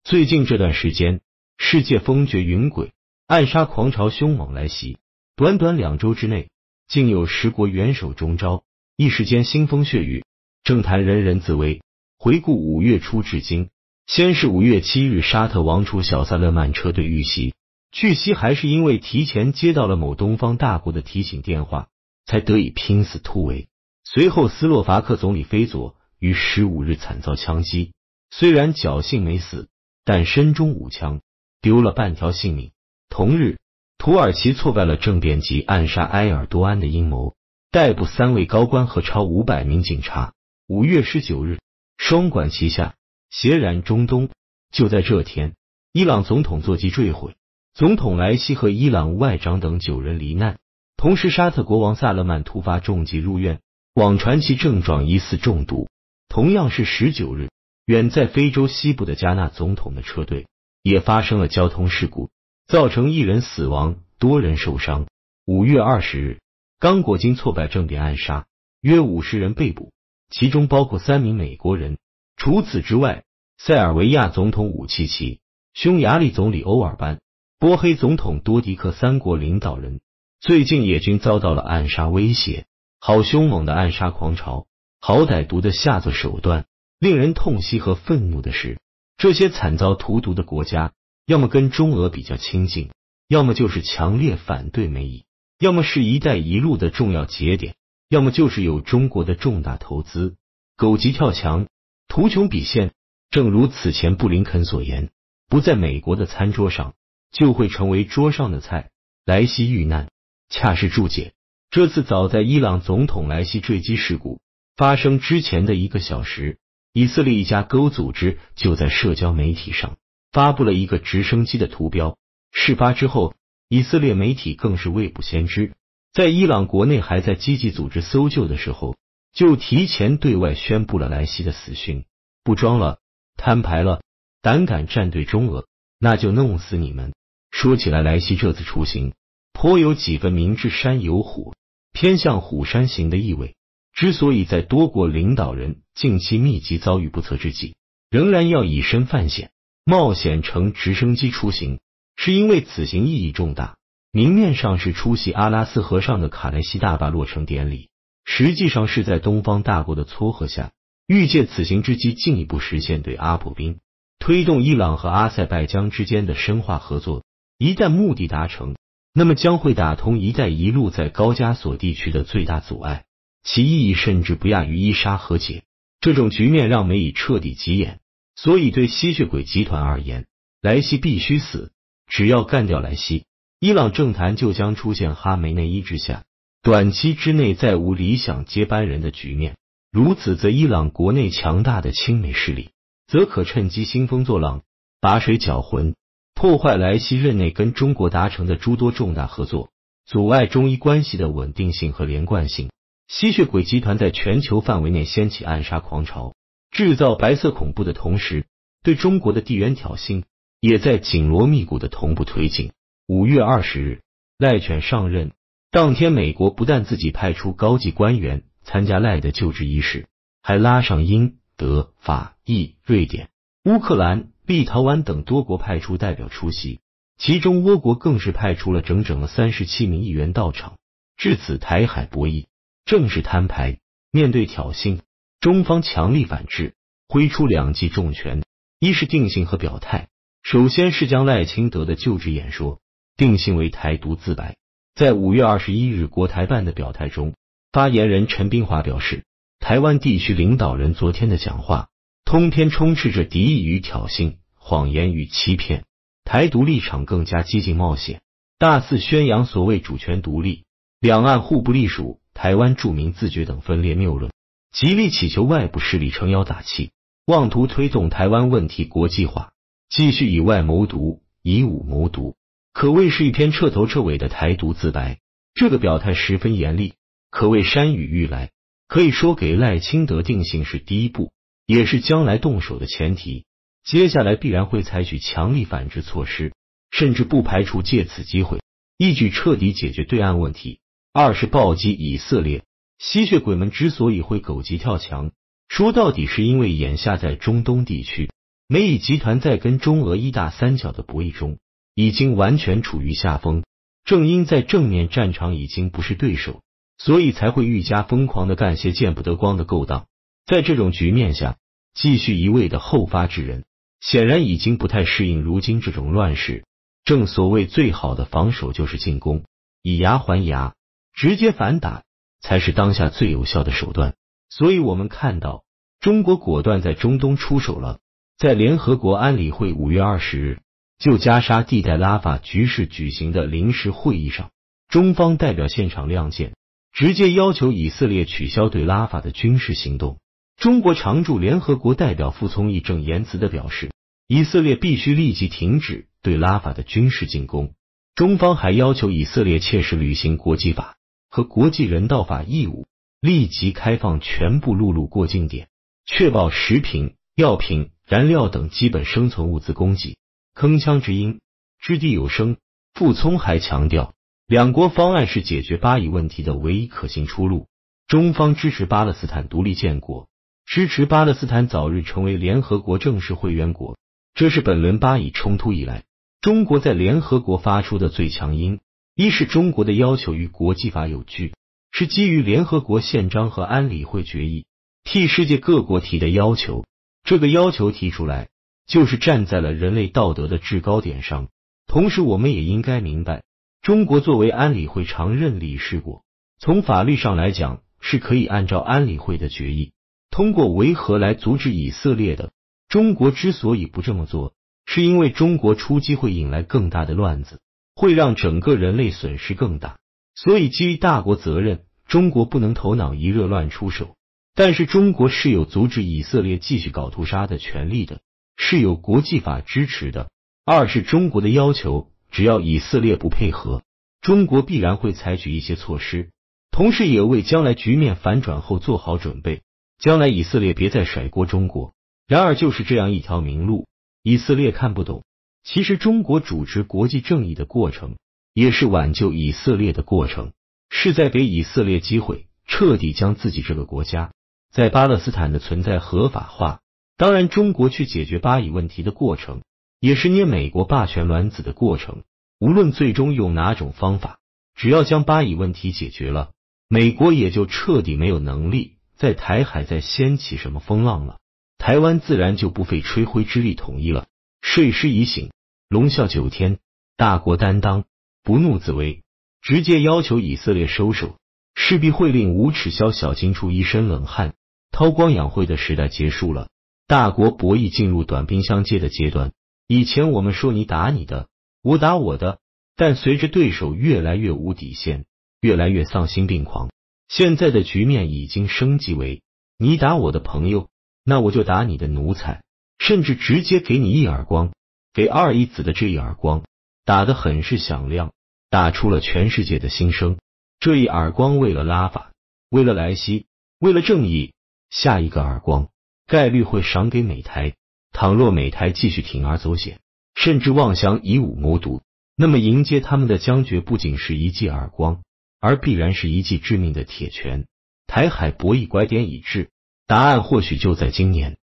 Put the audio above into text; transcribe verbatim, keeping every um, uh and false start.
最近这段时间，世界风绝云诡，暗杀狂潮凶猛来袭，短短两周之内，竟有十国元首中招，一时间腥风血雨，政坛人人自危。回顾五月初至今，先是五月七日沙特王储小萨勒曼撤退遇袭，据悉还是因为提前接到了某东方大国的提醒电话，才得以拼死突围。随后斯洛伐克总理菲佐于十五日惨遭枪击，虽然侥幸没死，但身中五枪，丢了半条性命。同日，土耳其挫败了政变及暗杀埃尔多安的阴谋，逮捕三位高官和超五百名警察。五月十九日，双管齐下，血染中东。就在这天，伊朗总统座机坠毁，总统莱西和伊朗外长等九人罹难。同时，沙特国王萨勒曼突发重疾入院，网传其症状疑似中毒。同样是十九日，远在非洲西部的加纳总统的车队也发生了交通事故，造成一人死亡，多人受伤。五月二十日，刚果金挫败政变暗杀，约五十人被捕，其中包括三名美国人。除此之外，塞尔维亚总统武契奇、匈牙利总理欧尔班、波黑总统多迪克三国领导人最近也均遭到了暗杀威胁。好凶猛的暗杀狂潮，好歹毒的下作手段。令人痛惜和愤怒的是，这些惨遭荼毒的国家，要么跟中俄比较亲近，要么就是强烈反对美伊，要么是一带一路的重要节点，要么就是有中国的重大投资。狗急跳墙，图穷匕现。正如此前布林肯所言，不在美国的餐桌上，就会成为桌上的菜。莱西遇难，恰是注解。这次早在伊朗总统莱西坠机事故发生之前的一个小时，以色列一家勾组织就在社交媒体上发布了一个直升机的图标。事发之后，以色列媒体更是未卜先知，在伊朗国内还在积极组织搜救的时候，就提前对外宣布了莱西的死讯。不装了，摊牌了，胆敢站队中俄，那就弄死你们。说起来，莱西这次出行颇有几分明知山有虎，偏向虎山行的意味。之所以在多国领导人近期密集遭遇不测之际，仍然要以身犯险，冒险乘直升机出行，是因为此行意义重大。明面上是出席阿拉斯河上的卡莱西大坝落成典礼，实际上是在东方大国的撮合下，欲借此行之机进一步实现对阿普宾推动伊朗和阿塞拜疆之间的深化合作。一旦目的达成，那么将会打通一带一路在高加索地区的最大阻碍，其意义甚至不亚于伊沙和解。这种局面让美以彻底急眼，所以对吸血鬼集团而言，莱西必须死。只要干掉莱西，伊朗政坛就将出现哈梅内伊之下短期之内再无理想接班人的局面。如此则伊朗国内强大的亲美势力则可趁机兴风作浪，拔水搅浑，破坏莱西任内跟中国达成的诸多重大合作，阻碍中伊关系的稳定性和连贯性。吸血鬼集团在全球范围内掀起暗杀狂潮，制造白色恐怖的同时，对中国的地缘挑衅也在紧锣密鼓的同步推进。五月二十日，赖犬上任当天，美国不但自己派出高级官员参加赖的就职仪式，还拉上英、德、法、意、瑞典、乌克兰、立陶宛等多国派出代表出席，其中倭国更是派出了整整三十七名议员到场。至此，台海博弈正式摊牌。面对挑衅，中方强力反制，挥出两记重拳：一是定性和表态。首先是将赖清德的就职演说定性为台独自白。在五月二十一日国台办的表态中，发言人陈斌华表示，台湾地区领导人昨天的讲话通篇充斥着敌意与挑衅、谎言与欺骗，台独立场更加激进冒险，大肆宣扬所谓主权独立、两岸互不隶属、台湾著名自决等分裂谬论，极力祈求外部势力撑腰打气，妄图推动台湾问题国际化，继续以外谋独、以武谋独，可谓是一篇彻头彻尾的台独自白。这个表态十分严厉，可谓山雨欲来，可以说给赖清德定性是第一步，也是将来动手的前提。接下来必然会采取强力反制措施，甚至不排除借此机会一举彻底解决对岸问题。二是暴击以色列。吸血鬼们之所以会狗急跳墙，说到底是因为眼下在中东地区， 美以集团在跟中俄一大三角的博弈中，已经完全处于下风。正因在正面战场已经不是对手，所以才会愈加疯狂地干些见不得光的勾当。在这种局面下，继续一味的后发制人，显然已经不太适应如今这种乱世。正所谓最好的防守就是进攻，以牙还牙，直接反打才是当下最有效的手段。所以我们看到，中国果断在中东出手了。在联合国安理会五月二十日就加沙地带拉法局势举行的临时会议上，中方代表现场亮剑，直接要求以色列取消对拉法的军事行动。中国常驻联合国代表傅聪义正言辞地表示，以色列必须立即停止对拉法的军事进攻。中方还要求以色列切实履行国际法和国际人道法义务，立即开放全部陆路过境点，确保食品、药品、燃料等基本生存物资供给。铿锵之音，掷地有声。傅聪还强调，两国方案是解决巴以问题的唯一可行出路。中方支持巴勒斯坦独立建国，支持巴勒斯坦早日成为联合国正式会员国。这是本轮巴以冲突以来，中国在联合国发出的最强音。一是中国的要求与国际法有据，是基于联合国宪章和安理会决议，替世界各国提的要求。这个要求提出来，就是站在了人类道德的制高点上。同时我们也应该明白，中国作为安理会常任理事国，从法律上来讲是可以按照安理会的决议，通过维和来阻止以色列的。中国之所以不这么做，是因为中国出击会引来更大的乱子，会让整个人类损失更大。所以基于大国责任，中国不能头脑一热乱出手。但是中国是有阻止以色列继续搞屠杀的权利的，是有国际法支持的。二是中国的要求，只要以色列不配合，中国必然会采取一些措施，同时也为将来局面反转后做好准备，将来以色列别再甩锅中国。然而就是这样一条明路，以色列看不懂。其实中国主持国际正义的过程，也是挽救以色列的过程，是在给以色列机会，彻底将自己这个国家在巴勒斯坦的存在合法化。当然中国去解决巴以问题的过程，也是捏美国霸权卵子的过程。无论最终用哪种方法，只要将巴以问题解决了，美国也就彻底没有能力在台海再掀起什么风浪了，台湾自然就不费吹灰之力统一了。睡狮已醒，龙啸九天，大国担当，不怒自威，直接要求以色列收手，势必会令无耻小小金出一身冷汗。韬光养晦的时代结束了，大国博弈进入短兵相接的阶段。以前我们说你打你的，我打我的，但随着对手越来越无底线，越来越丧心病狂，现在的局面已经升级为你打我的朋友，那我就打你的奴才，甚至直接给你一耳光。给二一子的这一耳光打得很是响亮，打出了全世界的心声。这一耳光为了拉法，为了莱西，为了正义，下一个耳光概率会赏给美台。倘若美台继续铤而走险，甚至妄想以武谋独，那么迎接他们的将绝不仅是一记耳光，而必然是一记致命的铁拳。台海博弈拐点已至，答案或许就在今年。